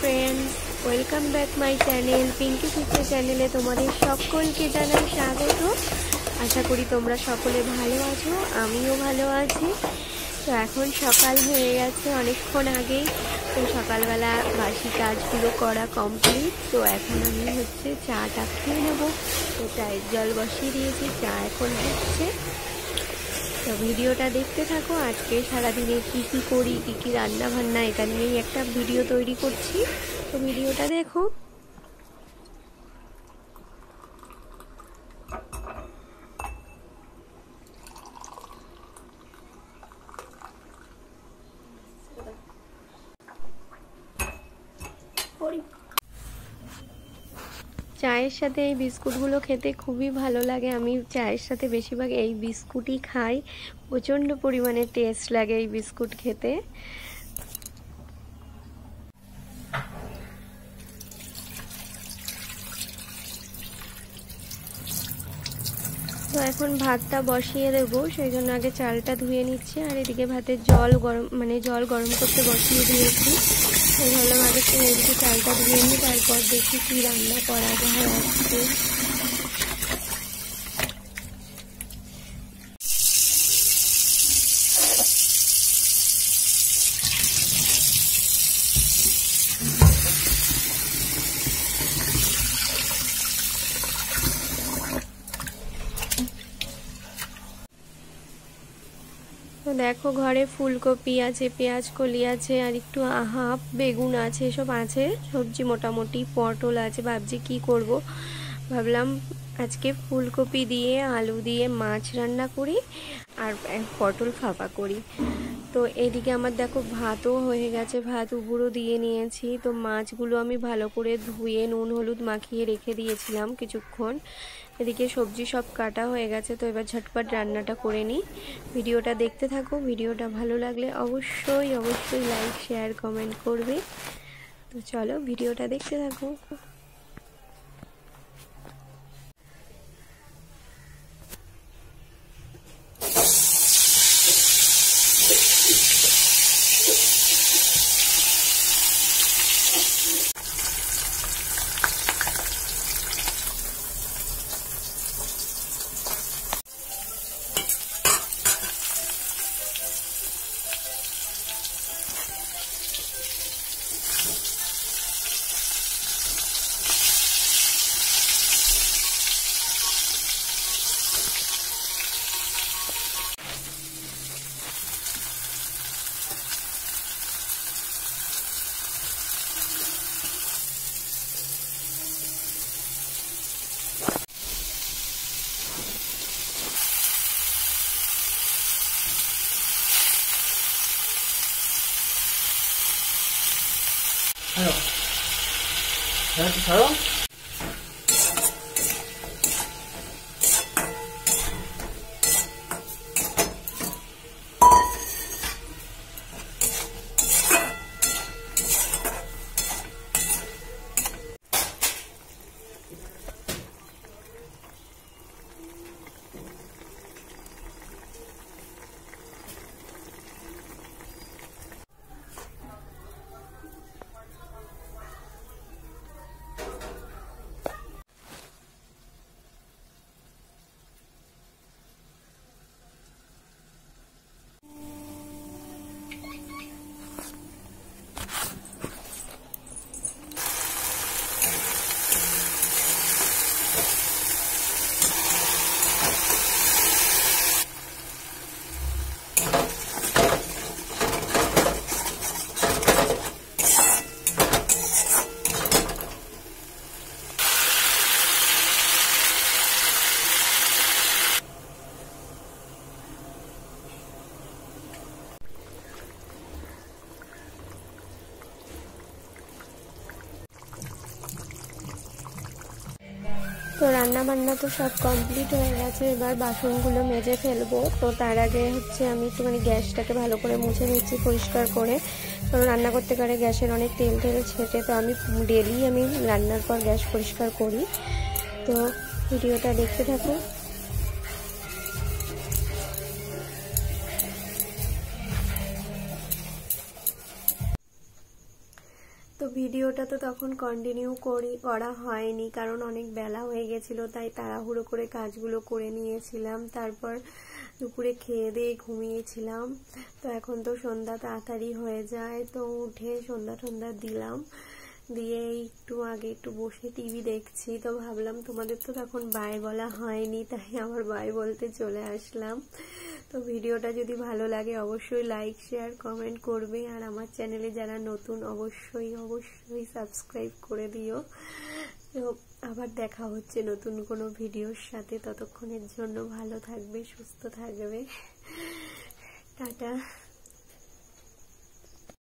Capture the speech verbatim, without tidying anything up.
Friends welcome back my channel Pinky picture चैनेले तुम्हारे सकलके जानाई स्वागत। आशा करी तोमरा सकले भालो आछो, आमिओ भालो आछि। तो एखन सकाल हये गेछे अनेकक्षण आगे, तो सकाल बेला बासी काजगुलो करा कमप्लीट। तो एखन आमि होच्छे चाटा खेये नेब। तो चाয়ের जल बसिए दिएछि, चा एखन हच्छे। तो भिडियोटा देखते थाको। आज के सारा दिने की की करी, की की रान्ना बान्ना एटा निয়েই একটা ভিডিও তৈরি করছি। तो ভিডিওটা দেখো। চায়ের সাথে এই বিস্কুটগুলো খেতে খুবই ভালো লাগে। আমি চায়ের সাথে বেশিরভাগ এই বিস্কুটই খাই। প্রচণ্ড পরিমাণে টেস্ট লাগে এই বিস্কুট খেতে। তো এখন ভাতটা বসিয়ে দেবো, সেই জন্য আগে চালটা ধুয়ে নিচ্ছি। আর এদিকে ভাতের জল গরম মানে জল গরম করতে বসিয়ে দিয়েছি। এই ভাবলাম আগে এদিকে চালটা ধুয়ে নিই, তারপর দেখি কী রান্না করা যায় আজকে। তো দেখো ঘরে ফুলকপি আছে, পেঁয়াজ কলি আছে, আর একটু হাফ বেগুন আছে, এসব আছে সবজি। মোটামুটি পটল আছে। ভাবছি কি করব, ভাবলাম আজকে ফুলকপি দিয়ে আলু দিয়ে মাছ রান্না করি আর পটল ফাঁপা করি। তো এদিকে আমার দেখো ভাতও হয়ে গেছে, ভাত উবুড়ো দিয়ে নিয়েছি। তো মাছগুলো আমি ভালো করে ধুয়ে নুন হলুদ মাখিয়ে রেখে দিয়েছিলাম কিছুক্ষণ। এদিকে সবজি সব কাটা হয়ে গেছে। তো এবার ঝটপট রান্নাটা করে নিই। ভিডিওটা দেখতে থাকো। ভিডিওটা ভালো লাগলে অবশ্যই অবশ্যই লাইক শেয়ার কমেন্ট করবে। তো চলো ভিডিওটা দেখতে থাকো। Ayo, jangan disalong. তো রান্না বান্না তো সব কমপ্লিট হয়ে গেছে। এবার বাসনগুলো মেজে ফেলবো। তো তার আগে হচ্ছে আমি একটুখানি গ্যাসটাকে ভালো করে মুছে নিচ্ছি পরিষ্কার করে। কারণ রান্না করতে গেলে গ্যাসের অনেক তেল টেল ছেটে। তো আমি ডেলি আমি রান্নার পর গ্যাস পরিষ্কার করি। তো ভিডিওটা দেখতে থাকো। তো ভিডিওটা তো তখন কন্টিনিউ করি করা হয়নি, কারণ অনেক বেলা হয়ে গেছিল, তাই তাড়াহুড়ো করে কাজগুলো করে নিয়েছিলাম। তারপর দুপুরে খেয়ে দিয়ে ঘুমিয়েছিলাম। তো এখন তো সন্ধ্যা তাড়াতাড়ি হয়ে যায়, তো উঠে সন্ধ্যা টন্ধ্যা দিলাম, দিয়ে একটু আগে একটু বসে টিভি দেখছি। তো ভাবলাম তোমাদের তো তখন বাই বলা হয়নি, তাই আবার বাই বলতে চলে আসলাম। তো ভিডিওটা যদি ভালো লাগে অবশ্যই লাইক শেয়ার কমেন্ট করবে, আর আমার চ্যানেলে যারা নতুন অবশ্যই অবশ্যই সাবস্ক্রাইব করে দিও। তো আবার দেখা হচ্ছে নতুন কোনো ভিডিওর সাথে, ততক্ষণের জন্য ভালো থাকবে, সুস্থ থাকবে, টাটা।